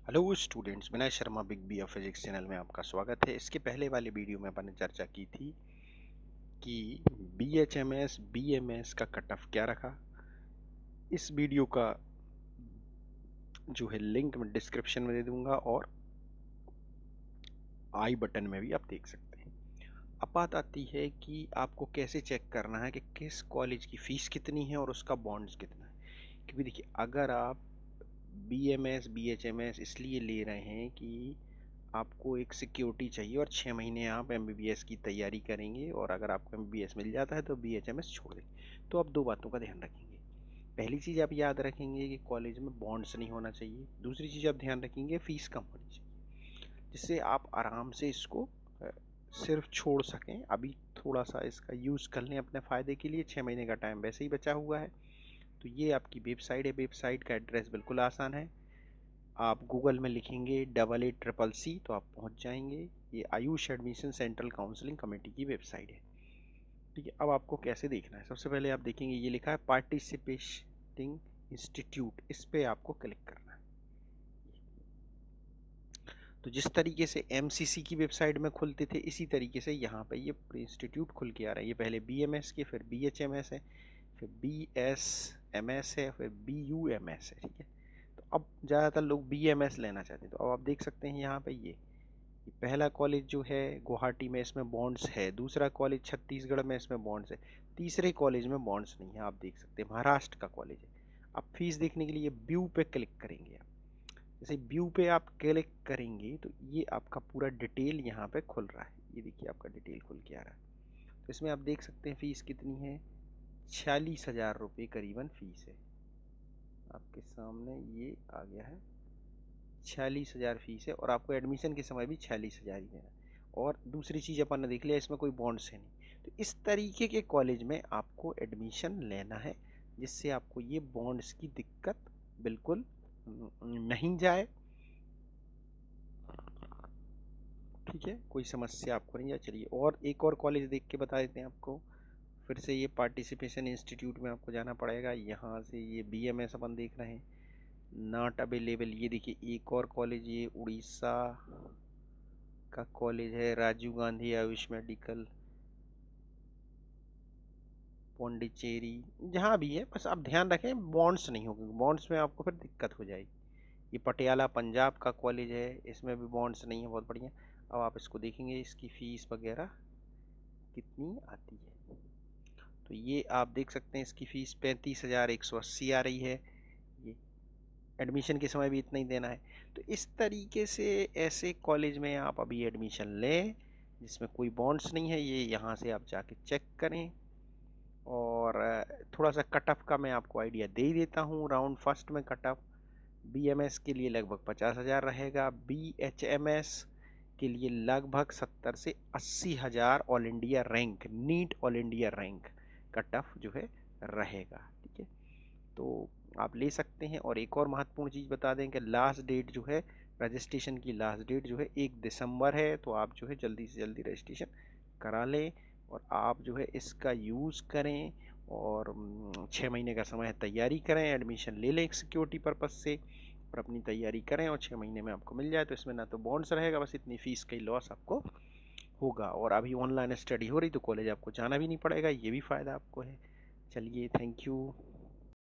Hello students, Vinay Sharma big B of physics channel में आपका स्वागत है। इसके पहले वाले वीडियो में अपन ने चर्चा की थी कि BHMS BMS का कट ऑफ क्या रखा। इस वीडियो का जो है लिंक मैं डिस्क्रिप्शन में दे दूंगा और आई बटन में भी आप देख सकते हैं। अब बात आती है कि आपको कैसे चेक करना है कि किस कॉलेज की फ़ीस कितनी है और उसका बॉन्ड्स कितना है। क्योंकि देखिए, अगर आप BMS BHMS इसलिए ले रहे हैं कि आपको एक सिक्योरिटी चाहिए और 6 महीने आप MBBS की तैयारी करेंगे और अगर आपको MBBS मिल जाता है तो BHMS छोड़ देंगे, तो आप दो बातों का ध्यान रखेंगे। पहली चीज़ आप याद रखेंगे कि कॉलेज में बॉन्ड्स नहीं होना चाहिए। दूसरी चीज़ आप ध्यान रखेंगे फ़ीस कम होनी चाहिए, जिससे आप आराम से इसको सिर्फ छोड़ सकें। अभी थोड़ा सा इसका यूज़ कर लें अपने फ़ायदे के लिए। 6 महीने का टाइम वैसे ही बचा हुआ है। तो ये आपकी वेबसाइट है। वेबसाइट का एड्रेस बिल्कुल आसान है। आप गूगल में लिखेंगे 88CCC तो आप पहुंच जाएंगे। ये AYUSH admission central counselling committee की वेबसाइट है। ठीक है, अब आपको कैसे देखना है। सबसे पहले आप देखेंगे ये लिखा है पार्टिसिपेटिंग इंस्टीट्यूट, इस पे आपको क्लिक करना है। तो जिस तरीके से MCC की वेबसाइट में खुलते थे, इसी तरीके से यहाँ पे ये इंस्टीट्यूट खुल के आ रहा है। ये पहले BMS के, फिर BHMS है, फिर BSMS है, फिर BUMS है। ठीक है, तो अब ज़्यादातर लोग BMS लेना चाहते हैं। तो अब आप देख सकते हैं यहाँ पे ये पहला कॉलेज जो है गुवाहाटी में, इसमें बॉन्ड्स है। दूसरा कॉलेज छत्तीसगढ़ में, इसमें बॉन्ड्स है। तीसरे कॉलेज में बॉन्ड्स नहीं है। आप देख सकते हैं महाराष्ट्र का कॉलेज है। अब फीस देखने के लिए व्यू पे क्लिक करेंगे आप। जैसे व्यू पे आप क्लिक करेंगे तो ये आपका पूरा डिटेल यहाँ पे खुल रहा है। ये देखिए आपका डिटेल खुल के आ रहा है। तो इसमें आप देख सकते हैं फीस कितनी है। 46,000 रुपये करीबन फीस है। आपके सामने ये आ गया है। 46,000 फीस है और आपको एडमिशन के समय भी 46,000 ही देना है। और दूसरी चीज़ अपन ने देख लिया, इसमें कोई बॉन्ड्स है नहीं। तो इस तरीके के कॉलेज में आपको एडमिशन लेना है, जिससे आपको ये बॉन्ड्स की दिक्कत बिल्कुल नहीं जाए। ठीक है, कोई समस्या आपको नहीं जाए। चलिए और एक और कॉलेज देख के बता देते हैं आपको। फिर से ये पार्टिसिपेशन इंस्टीट्यूट में आपको जाना पड़ेगा। यहाँ से ये BMS अपन देख रहे हैं, नॉट अवेलेबल। ये देखिए एक और कॉलेज, ये उड़ीसा का कॉलेज है, राजीव गांधी आयुष मेडिकल पौंडीचेरी। जहाँ भी है बस आप ध्यान रखें बॉन्ड्स नहीं होंगे। बॉन्ड्स में आपको फिर दिक्कत हो जाएगी। ये पटियाला पंजाब का कॉलेज है, इसमें भी बॉन्ड्स नहीं है। बहुत बढ़िया। अब आप इसको देखेंगे इसकी फ़ीस वगैरह कितनी आती है। तो ये आप देख सकते हैं इसकी फ़ीस 35,180 आ रही है। ये एडमिशन के समय भी इतना ही देना है। तो इस तरीके से ऐसे कॉलेज में आप अभी एडमिशन लें जिसमें कोई बॉन्ड्स नहीं है। ये यहाँ से आप जाके चेक करें। और थोड़ा सा कट ऑफ का मैं आपको आइडिया दे ही देता हूँ। राउंड फर्स्ट में कट ऑफ BMS के लिए लगभग 50,000 रहेगा। BHMS के लिए लगभग 70 से 80,000 all India rank, NEET all India rank cut off जो है रहेगा। ठीक है, तो आप ले सकते हैं। और एक और महत्वपूर्ण चीज़ बता दें कि लास्ट डेट जो है रजिस्ट्रेशन की, लास्ट डेट जो है 1 दिसंबर है। तो आप जो है जल्दी से जल्दी रजिस्ट्रेशन करा लें और आप जो है इसका यूज़ करें। और 6 महीने का समय है, तैयारी करें, एडमिशन ले लें एक सिक्योरिटी पर्पज़ से और अपनी तैयारी करें और 6 महीने में आपको मिल जाए। तो इसमें ना तो बॉन्ड्स रहेगा, बस इतनी फ़ीस का ही लॉस आपको होगा। और अभी ऑनलाइन स्टडी हो रही तो कॉलेज आपको जाना भी नहीं पड़ेगा, ये भी फ़ायदा आपको है। चलिए, थैंक यू।